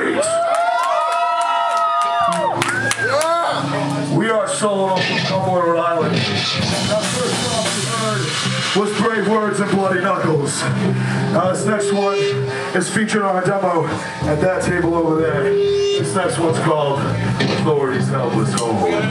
Authorities. We are solo from Cumberland, Rhode Island. That first song you heard was Brave Words and Bloody Knuckles. This next one is featured on a demo at that table over there. This next one's called Authorities Help Us Home.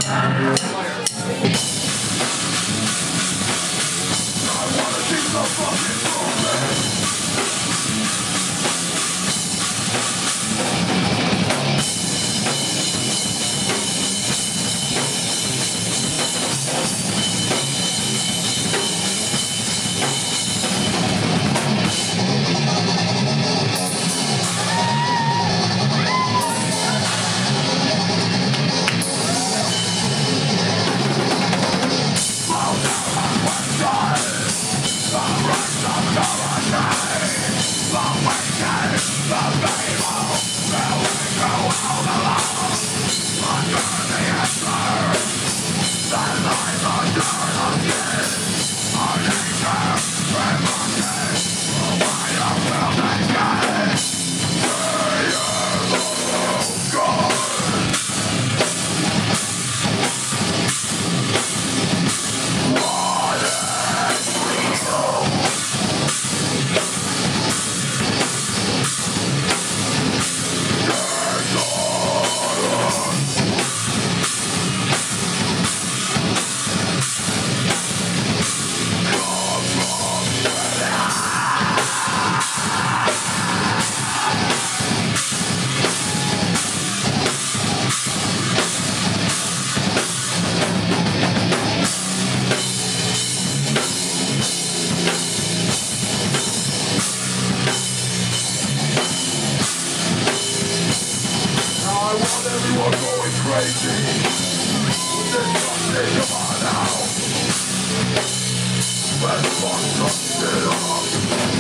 Everyone going crazy. There's nothing, come on now. Let's fuck some shit up.